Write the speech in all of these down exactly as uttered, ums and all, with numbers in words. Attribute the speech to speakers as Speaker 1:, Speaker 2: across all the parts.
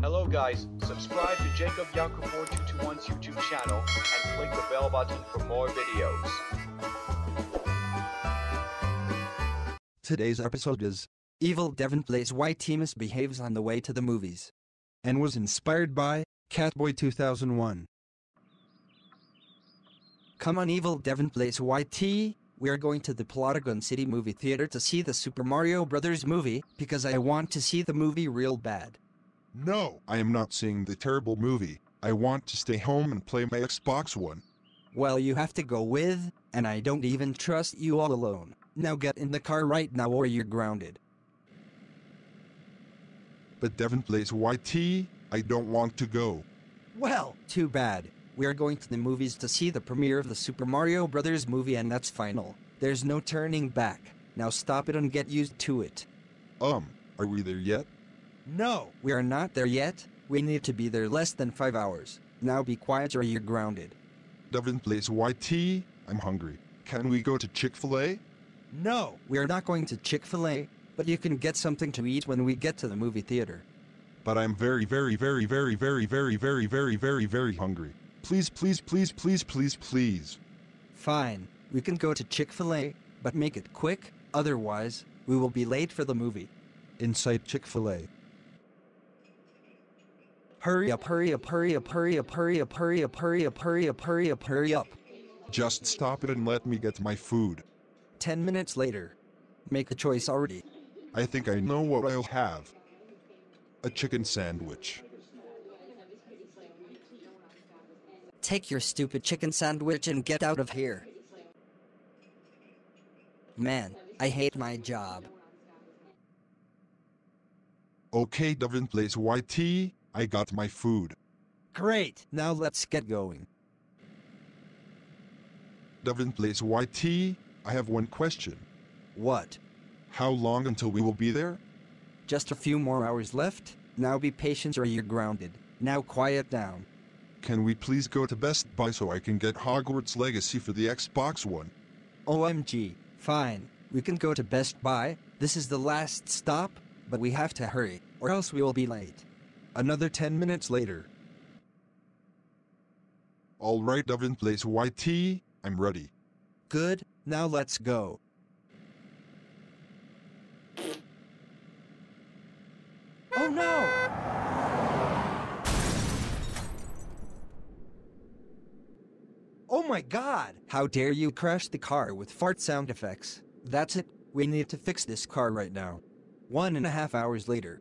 Speaker 1: Hello guys, subscribe to Jacob Yanko four two two one's YouTube channel and click the bell button for more videos.
Speaker 2: Today's episode is Evil Devin Plays Why T Misbehaves on the Way to the Movies, and was inspired by Catboy two thousand one. Come on Evil Devin Plays Y T, we are going to the Plotagon City movie theater to see the Super Mario Brothers movie, because I want to see the movie real bad.
Speaker 3: No, I am not seeing the terrible movie. I want to stay home and play my Xbox One.
Speaker 2: Well, you have to go with, and I don't even trust you all alone. Now get in the car right now or you're grounded.
Speaker 3: But Devin Plays Y T, I don't want to go.
Speaker 2: Well, too bad. We are going to the movies to see the premiere of the Super Mario Brothers movie, and that's final. There's no turning back. Now stop it and get used to it.
Speaker 3: Um, are we there yet?
Speaker 2: No, we are not there yet. We need to be there less than five hours. Now be quiet or you're grounded.
Speaker 3: Devin Plays Y T, I'm hungry. Can we go to Chick-fil-A?
Speaker 2: No, we are not going to Chick-fil-A, but you can get something to eat when we get to the movie theater.
Speaker 3: But I'm very, very, very, very, very, very, very, very, very, very hungry. Please, please, please, please, please, please.
Speaker 2: Fine, we can go to Chick-fil-A, but make it quick, otherwise, we will be late for the movie.
Speaker 3: Inside Chick-fil-A.
Speaker 2: Hurry up, hurry up, hurry up, hurry up, hurry up, hurry up, hurry up, hurry up, hurry up, hurry up.
Speaker 3: Just stop it and let me get my food.
Speaker 2: Ten minutes later. Make a choice already.
Speaker 3: I think I know what I'll have. A chicken sandwich.
Speaker 2: Take your stupid chicken sandwich and get out of here. Man, I hate my job.
Speaker 3: Okay, Devin Plays Y T, I got my food.
Speaker 2: Great, now let's get going.
Speaker 3: Devin Plays Y T, I have one question.
Speaker 2: What?
Speaker 3: How long until we will be there?
Speaker 2: Just a few more hours left. Now be patient or you're grounded. Now quiet down.
Speaker 3: Can we please go to Best Buy so I can get Hogwarts Legacy for the Xbox One?
Speaker 2: O M G, fine. We can go to Best Buy. This is the last stop, but we have to hurry, or else we will be late.
Speaker 3: Another ten minutes later. Alright, Devin Plays Y T, I'm ready.
Speaker 2: Good, now let's go. Oh no! Oh my god! How dare you crash the car with fart sound effects? That's it, we need to fix this car right now. One and a half hours later.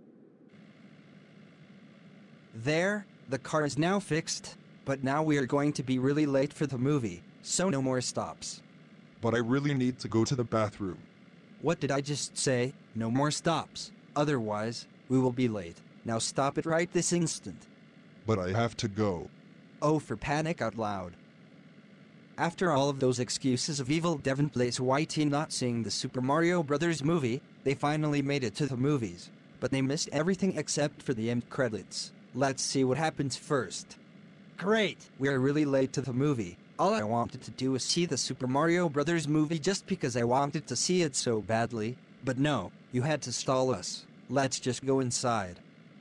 Speaker 2: There, the car is now fixed, but now we are going to be really late for the movie, so no more stops.
Speaker 3: But I really need to go to the bathroom.
Speaker 2: What did I just say? No more stops. Otherwise, we will be late. Now stop it right this instant.
Speaker 3: But I have to go.
Speaker 2: Oh, for panic out loud. After all of those excuses of Evil Devin Plays Y T not seeing the Super Mario Brothers movie, they finally made it to the movies. But they missed everything except for the end credits. Let's see what happens first. Great! We are really late to the movie. All I wanted to do was see the Super Mario Brothers movie just because I wanted to see it so badly. But no, you had to stall us. Let's just go inside.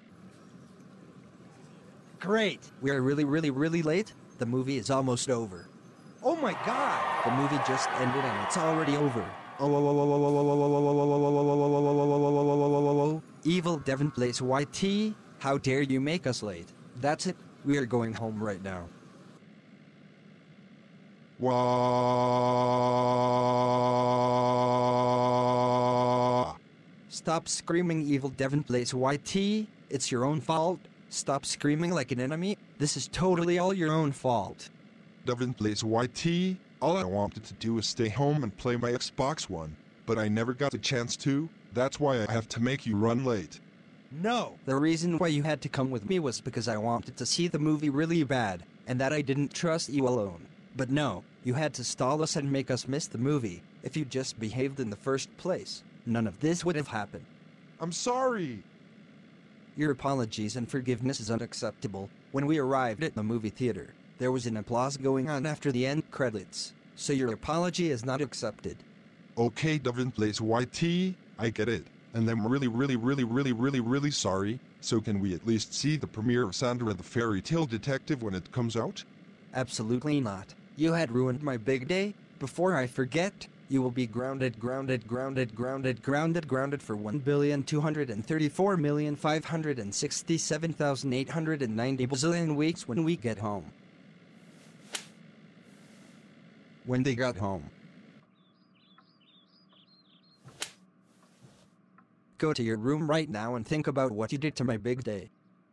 Speaker 2: Great! We are really really really late. The movie is almost over. Oh my god! The movie just ended and it's already over. Oh, Evil Devin Plays Y T, how dare you make us late? That's it, we are going home right now.
Speaker 3: Wah.
Speaker 2: Stop screaming Evil Devin Plays Y T, it's your own fault. Stop screaming like an enemy, this is totally all your own fault.
Speaker 3: Devin Plays Y T, all I wanted to do was stay home and play my Xbox One, but I never got the chance to, that's why I have to make you run late.
Speaker 2: No, the reason why you had to come with me was because I wanted to see the movie really bad, and that I didn't trust you alone. But no, you had to stall us and make us miss the movie. If you just behaved in the first place, none of this would have happened.
Speaker 3: I'm sorry!
Speaker 2: Your apologies and forgiveness is unacceptable. When we arrived at the movie theater, there was an applause going on after the end credits, so your apology is not accepted.
Speaker 3: Okay, Devin Plays Y T, I get it. And I'm really, really, really, really, really, really sorry. So can we at least see the premiere of Sandra the Fairy Tale Detective when it comes out?
Speaker 2: Absolutely not. You had ruined my big day. Before I forget, you will be grounded, grounded, grounded, grounded, grounded, grounded for one billion two hundred thirty-four million five hundred sixty-seven thousand eight hundred ninety bazillion weeks when we get home. When they got home. Go to your room right now and think about what you did to my big day.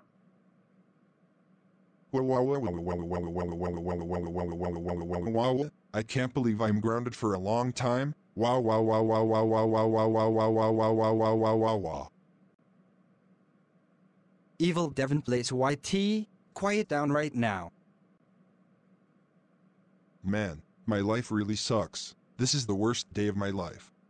Speaker 3: I can't believe I'm grounded for a long time. Wow wow wow wow wow wow wow wow wow wow wow wow wow wow wow wow wow.
Speaker 2: Evil Devin Plays Y T, quiet down right now.
Speaker 3: Man, my life really sucks. This is the worst day of my life.